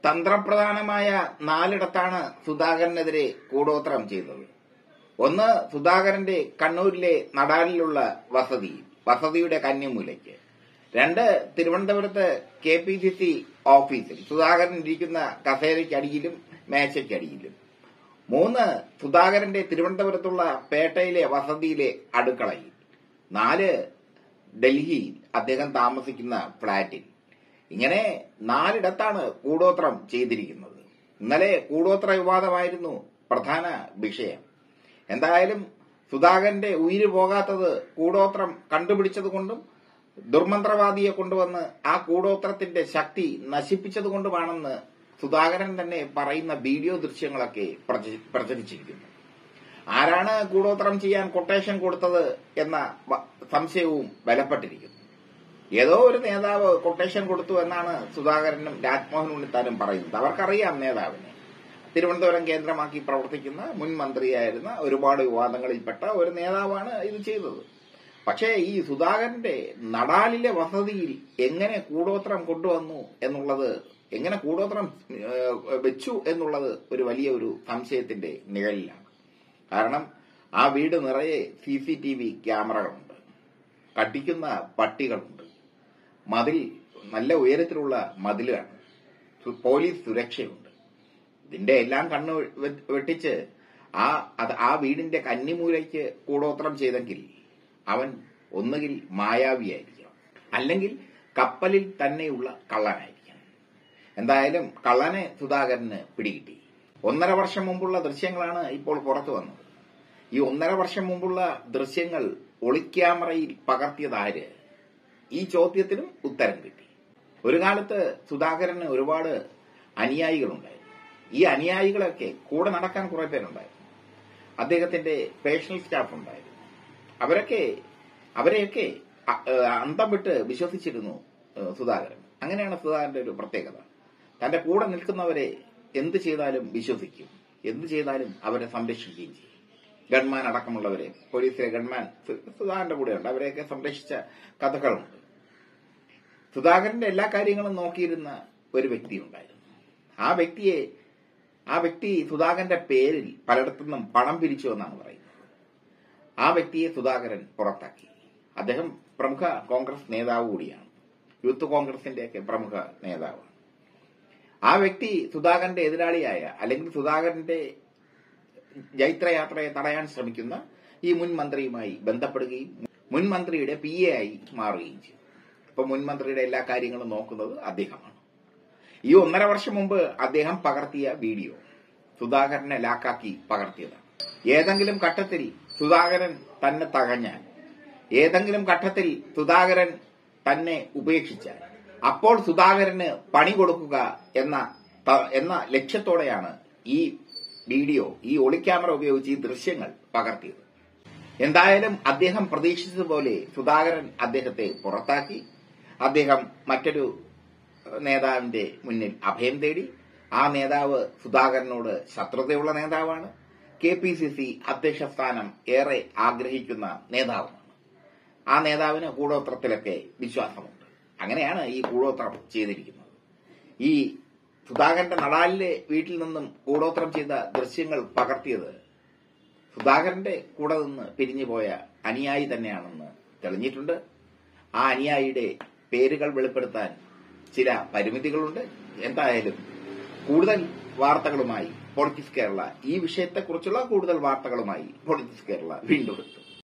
തന്ത്രപ്രധാനമായ 4 സുധാകരനെതിരെ കൂടോത്രം ചെയ്തത്. ഒന്ന്, സുധാകരന്റെ കണ്ണൂരിലെ നടാലിലുള്ള വസതിയുടെ കന്നിമൂലയ്ക്ക്. 2, തിരുവനന്തപുരത്ത് KPCC ഓഫീസിൽ സുധാകരൻ ഇരിക്കുന്ന കസേരയ്ക്കടിയിലും മേശയ്ക്കടിയിലും. 3, സുധാകരന്റെ തിരുവനന്തപുരത്തുള്ള പേട്ടയിലെ വസതിയിലെ അടുക്കളയിൽ. 4, ഡൽഹിയിൽ അദ്ദേഹം താമസിക്കുന്ന ഫ്ളാറ്റിൽ. ഇങ്ങനെ 4 കൂടോത്രം ചെയ്തിരിക്കുന്നത്. ഇന്നലെ കൂടോത്ര വിവാദമായിരുന്നു പ്രധാന വിഷയം. എന്തായാലും സുധാകരന്റെ ഉയിര് പോകാത്തത് കൂടോത്രം കണ്ടുപിടിച്ചതുകൊണ്ടും ദുർമന്ത്രവാദിയെ കൊണ്ടുവന്ന് ആ കൂടോത്രത്തിന്റെ ശക്തി നശിപ്പിച്ചതുകൊണ്ടുമാണെന്ന് സുധാകരൻ തന്നെ പറയുന്ന വീഡിയോ ദൃശ്യങ്ങളൊക്കെ പ്രചരിച്ചിരിക്കുന്നു. ആരാണ് കൂടോത്രം ചെയ്യാൻ കൊട്ടേഷൻ കൊടുത്തത് എന്ന സംശയവും ബലപ്പെട്ടിരിക്കുന്നു. ഏതോ ഒരു നേതാവ് കൊട്ടേഷൻ കൊടുത്തു എന്നാണ് സുധാകരനും രാജ്മോഹൻ ഉണ്ണിത്താനും പറയുന്നത്. അവർക്കറിയാം നേതാവിനെ. തിരുവനന്തപുരം കേന്ദ്രമാക്കി പ്രവർത്തിക്കുന്ന മുൻ മന്ത്രിയായിരുന്ന ഒരുപാട് വിവാദങ്ങളിൽപ്പെട്ട ഒരു നേതാവാണ് ഇത് ചെയ്തത്. പക്ഷേ ഈ സുധാകരന്റെ നടാലിലെ വസതിയിൽ എങ്ങനെ കൂടോത്രം കൊണ്ടുവന്നു എന്നുള്ളത്, എങ്ങനെ കൂടോത്രം വെച്ചു എന്നുള്ളത് ഒരു വലിയ സംശയത്തിന്റെ നിഴലിലാണ്. കാരണം ആ വീട് നിറയെ CCTV ക്യാമറകളുണ്ട്, കടിക്കുന്ന പട്ടികളുണ്ട്, മതിൽ നല്ല ഉയരത്തിലുള്ള മതിലാണ്, പോലീസ് സുരക്ഷയുണ്ട്. ഇതിന്റെ എല്ലാം കണ്ണു വെട്ടിച്ച് ആ വീടിന്റെ കന്നിമൂലയ്ക്ക് കൂടോത്രം ചെയ്തെങ്കിൽ അവൻ ഒന്നുകിൽ മായാവിയായിരിക്കണം, അല്ലെങ്കിൽ കപ്പലിൽ തന്നെയുള്ള കള്ളനായിരിക്കണം. എന്തായാലും കള്ളനെ സുധാകരന് പിടികിട്ടി. 1.5 വർഷം മുമ്പുള്ള ദൃശ്യങ്ങളാണ് ഇപ്പോൾ പുറത്തു വന്നത്. ഈ 1.5 വർഷം മുമ്പുള്ള ദൃശ്യങ്ങൾ ഒളിക്യാമറയിൽ പകർത്തിയതാര്? ഈ ചോദ്യത്തിനും ഉത്തരം കിട്ടി. ഒരു കാലത്ത് സുധാകരന് ഒരുപാട് അനുയായികളുണ്ടായിരുന്നു. ഈ അനുയായികളൊക്കെ കൂടെ നടക്കാൻ കുറെ പേരുണ്ടായിരുന്നു. അദ്ദേഹത്തിന്റെ പേഴ്സണൽ സ്റ്റാഫ് ഉണ്ടായിരുന്നു. അവരെയൊക്കെ അന്തം വിട്ട് വിശ്വസിച്ചിരുന്നു സുധാകരൻ. അങ്ങനെയാണ് സുധാകരന്റെ ഒരു പ്രത്യേകത. തന്റെ കൂടെ നിൽക്കുന്നവരെ എന്ത് ചെയ്താലും വിശ്വസിക്കും, എന്ത് ചെയ്താലും അവരെ സംരക്ഷിക്കുകയും ചെയ്യും. ഗൺമാൻ അടക്കമുള്ളവരെ, പോലീസിലെ ഗൺമാൻ സുധാകരന്റെ കൂടെയുണ്ട്. അവരെയൊക്കെ സംരക്ഷിച്ച കഥകളുണ്ട്. സുധാകരന്റെ എല്ലാ കാര്യങ്ങളും നോക്കിയിരുന്ന ഒരു വ്യക്തി ഉണ്ടായിരുന്നു. ആ വ്യക്തി സുധാകരന്റെ പേരിൽ പലയിടത്തുനിന്നും പണം പിരിച്ചു എന്നാണ് പറയുന്നത്. ആ വ്യക്തിയെ സുധാകരൻ പുറത്താക്കി. അദ്ദേഹം പ്രമുഖ കോൺഗ്രസ് നേതാവ് കൂടിയാണ്. യൂത്ത് കോൺഗ്രസിന്റെയൊക്കെ പ്രമുഖ നേതാവാണ്. ആ വ്യക്തി സുധാകരന്റെ എതിരാളിയായ, അല്ലെങ്കിൽ സുധാകരന്റെ ജൈത്രയാത്രയെ തടയാൻ ശ്രമിക്കുന്ന ഈ മുൻ മന്ത്രിയുമായി ബന്ധപ്പെടുകയും മുൻ മന്ത്രിയുടെ PA ആയി മാറുകയും ചെയ്തു. ഇപ്പൊ മുൻ മന്ത്രിയുടെ എല്ലാ കാര്യങ്ങളും നോക്കുന്നത് അദ്ദേഹമാണ്. ഈ 1.5 വർഷം മുമ്പ് അദ്ദേഹം പകർത്തിയ വീഡിയോ സുധാകരനെ ലാക്കാക്കി പകർത്തിയതാണ്. ഏതെങ്കിലും ഘട്ടത്തിൽ സുധാകരൻ തന്നെ തകഞ്ഞാൽ, ഏതെങ്കിലും ഘട്ടത്തിൽ സുധാകരൻ തന്നെ ഉപേക്ഷിച്ചാൽ, അപ്പോൾ സുധാകരന് പണി കൊടുക്കുക എന്ന ലക്ഷ്യത്തോടെയാണ് ഈ വീഡിയോ, ഈ ഒളിക്യാമറ ഉപയോഗിച്ച് ഈ ദൃശ്യങ്ങൾ പകർത്തിയത്. എന്തായാലും അദ്ദേഹം പ്രതീക്ഷിച്ചതുപോലെ സുധാകരൻ അദ്ദേഹത്തെ പുറത്താക്കി. അദ്ദേഹം മറ്റൊരു നേതാവിന്റെ മുന്നിൽ അഭയം തേടി. ആ നേതാവ് സുധാകരനോട് ശത്രുതയുള്ള നേതാവാണ്. KPCC അധ്യക്ഷ സ്ഥാനം ഏറെ ആഗ്രഹിക്കുന്ന നേതാവാണ്. ആ നേതാവിന് കൂടോത്രത്തിലൊക്കെ വിശ്വാസമുണ്ട്. അങ്ങനെയാണ് ഈ കൂടോത്രം ചെയ്തിരിക്കുന്നത്. ഈ സുധാകരന്റെ നടാലിലെ വീട്ടിൽ നിന്നും കൂടോത്രം ചെയ്ത ദൃശ്യങ്ങൾ പകർത്തിയത് സുധാകരന്റെ കൂടെ നിന്ന് പിരിഞ്ഞുപോയ അനുയായി തന്നെയാണെന്ന് തെളിഞ്ഞിട്ടുണ്ട്. ആ അനുയായിയുടെ പേരുകൾ വെളിപ്പെടുത്താൻ ചില പരിമിതികളുണ്ട്. എന്തായാലും കൂടുതൽ വാർത്തകളുമായി പൊളിറ്റിക്സ് കേരള, ഈ വിഷയത്തെക്കുറിച്ചുള്ള കൂടുതൽ വാർത്തകളുമായി പൊളിറ്റിക്സ് കേരള വീണ്ടും എത്തും.